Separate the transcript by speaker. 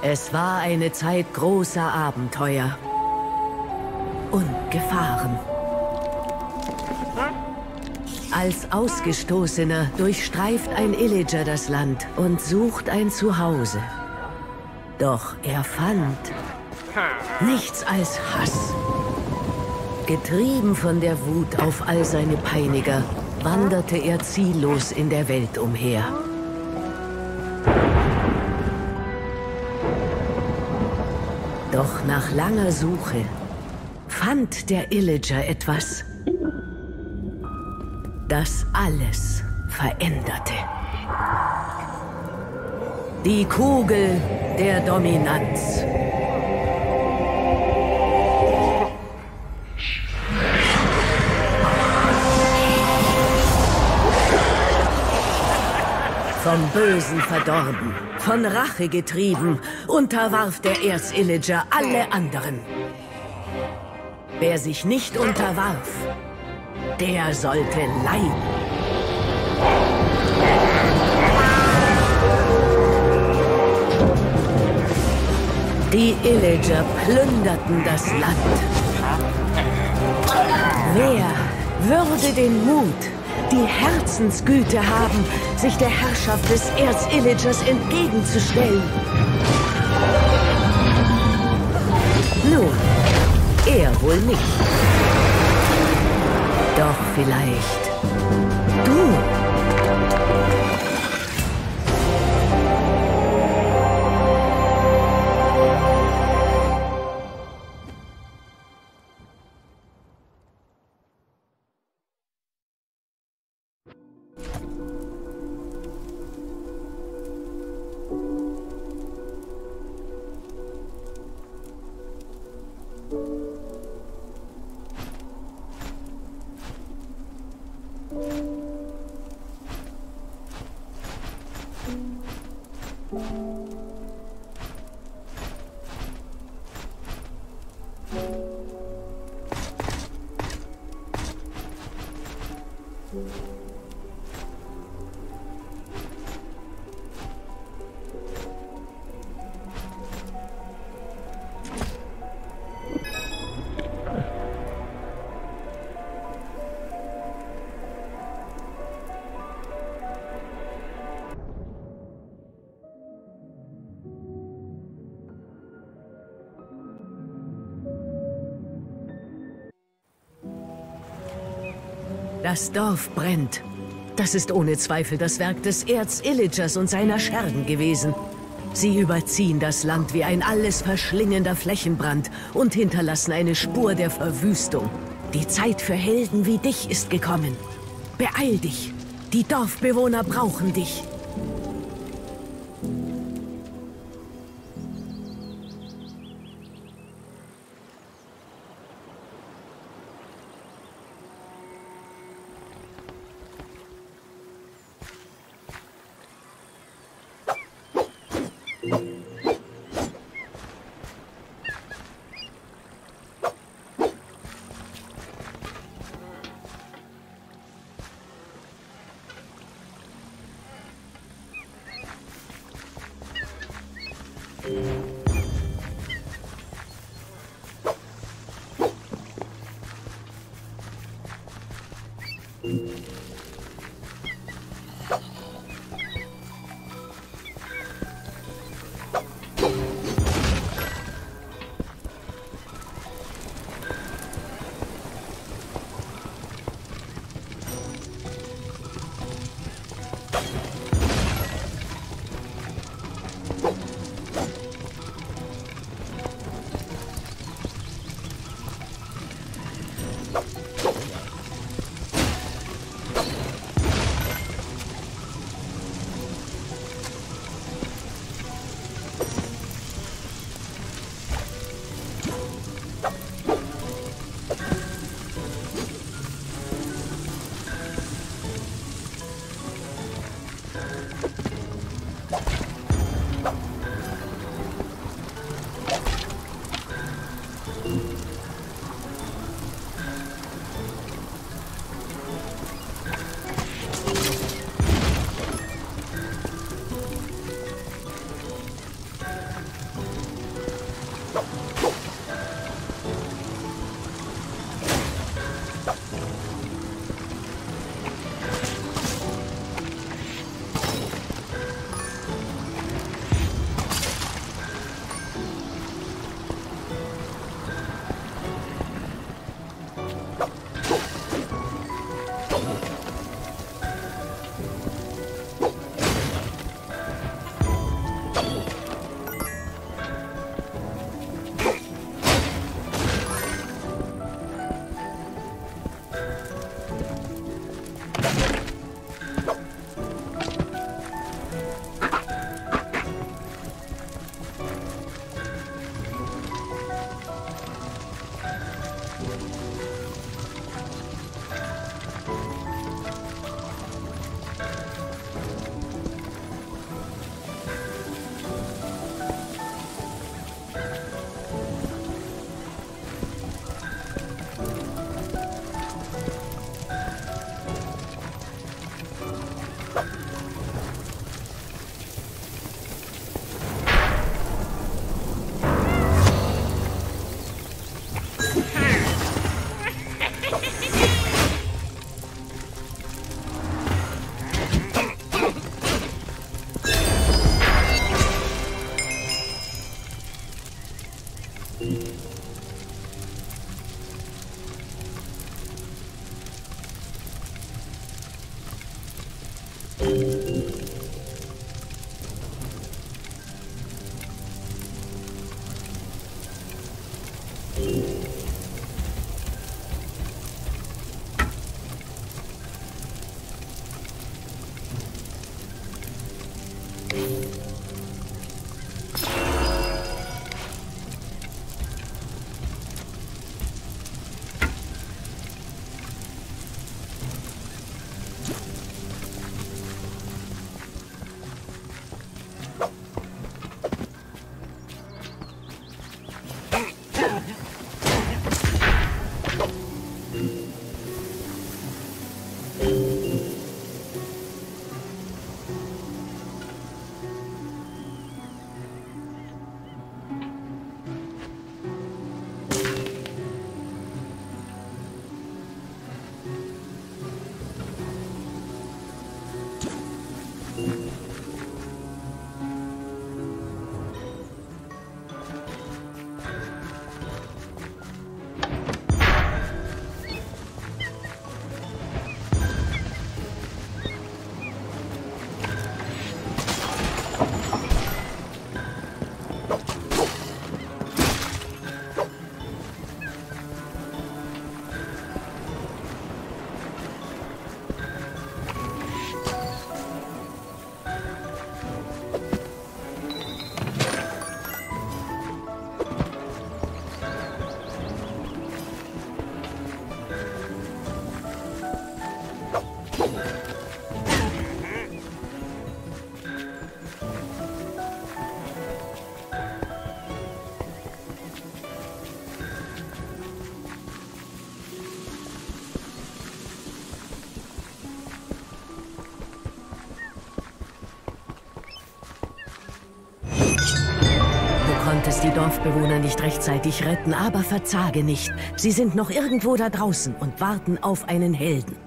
Speaker 1: Es war eine Zeit großer Abenteuer und Gefahren. Als Ausgestoßener durchstreift ein Illager das Land und sucht ein Zuhause. Doch er fand nichts als Hass. Getrieben von der Wut auf all seine Peiniger, wanderte er ziellos in der Welt umher. Doch nach langer Suche fand der Illager etwas, das alles veränderte. Die Kugel der Dominanz. Vom Bösen verdorben, von Rache getrieben, unterwarf der Erzillager alle anderen. Wer sich nicht unterwarf, der sollte leiden. Die Illager plünderten das Land. Wer würde den Mut, die Herzensgüte haben, sich der Herrschaft des Erzillagers entgegenzustellen? Nun, er wohl nicht. Doch vielleicht du. Das Dorf brennt. Das ist ohne Zweifel das Werk des Erzillagers und seiner Schergen gewesen. Sie überziehen das Land wie ein alles verschlingender Flächenbrand und hinterlassen eine Spur der Verwüstung. Die Zeit für Helden wie dich ist gekommen. Beeil dich. Die Dorfbewohner brauchen dich. Die Dorfbewohner nicht rechtzeitig retten, aber verzage nicht. Sie sind noch irgendwo da draußen und warten auf einen Helden.